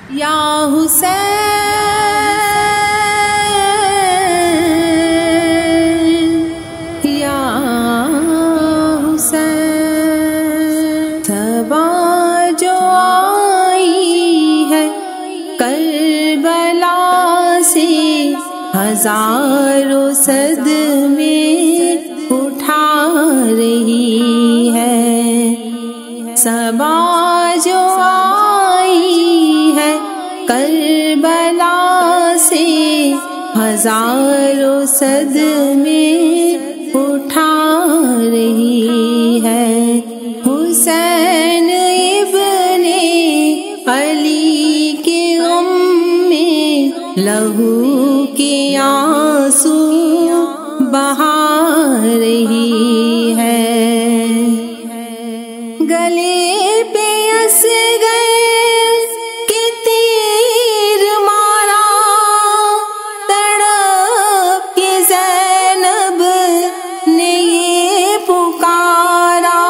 یا حسین یا حسین، صبا جو آئی ہے کربلا سے ہزاروں صدمے اٹھا رہی ہے، صبا جو آئی ہے کربلا سے ہزاروں صدمے اٹھا رہی ہے، حسین ابن علی کے غم میں لہو کے آنسو بہا رہی ہے، گلے پہ اصغر کے تیر مارا، تڑپ کے زینب نے یہ پکارا،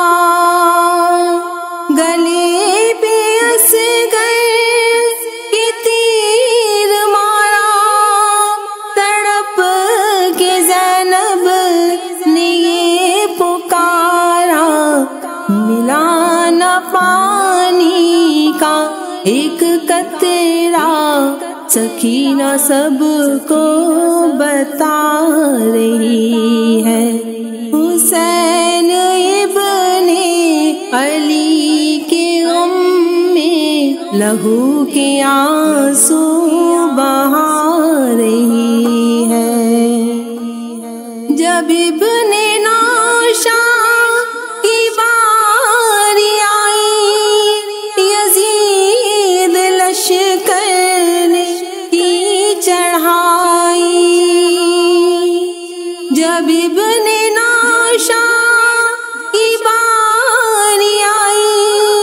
گلے پہ اصغر کے تیر مارا، تڑپ کے زینب نے یہ پکارا، ملا نہ پانی کا ایک قطرہ، سکینہ سب کو بتا رہی ہے، حسین ابن علی کے غم میں لہو کے آنسو بہا رہی ہے، جب ابن نوشا کی باری آئی، یزید لشکر نے کی چڑھائی، جب ابن نوشا کی باری آئی،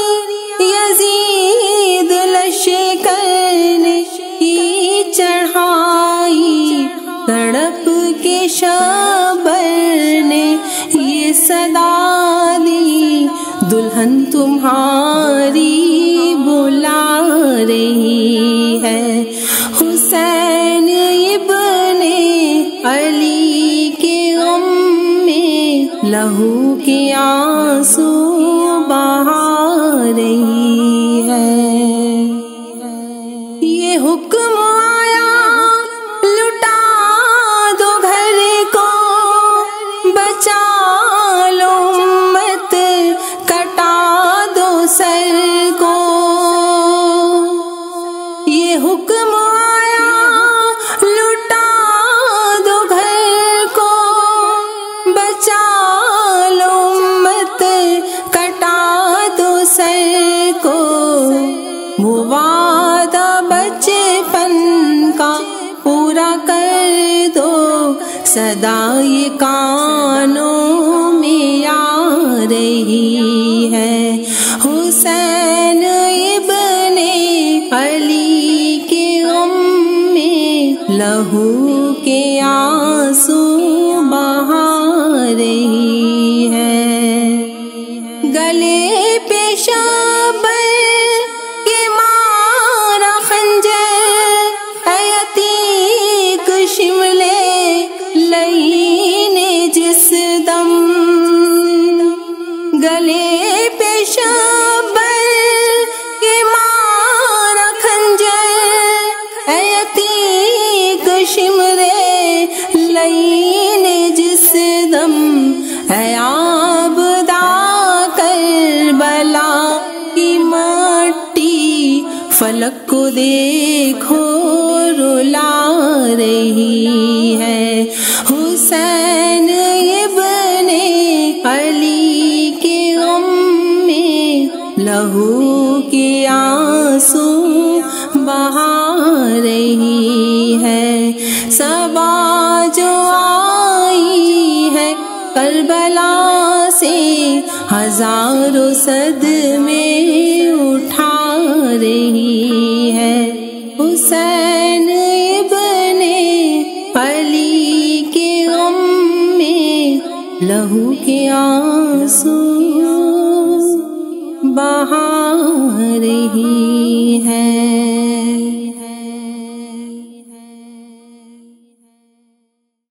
یزید لشکر نے کی چڑھائی، تڑپ کے شبر نے یہ صدا دی، دلہن تمہاری بلا رہی ہے، حسین ابن علی کے غم میں لہو کے آنسو بہا رہی ہے، یہ حکم آیا لٹا دو گھر کو، بچا لو امت کٹا دو سر کو، یہ حکم آیا لٹا دو گھر کو، بچا لو امت کٹا دو سر کو، وہ وعدہ بچپن کا پورا کر دو، صدا یہ کانوں میں آ رہی ہے، حسین ابن علی کے غم میں لہو کے آنسو بہا رہی ہے، گلے پہ شبر کے مارا خنجر، اے عتیق شملے لئی نے جس دم، گلے پہ شبر کے مارا خنجر، اے عتیق شملے لئی نے جس دم، اے عابدہ کربلا کی مٹی، فلک کو دیکھو رلا رہی ہے، حسین ابن علی کے غم میں لہو کے آنسو بہا رہی ہے، صبا جو آئی ہے کربلا سے ہزاروں صدمے اٹھا رہی ہے، حسین ابن علی کے غم میں لہو کے آنسو بہا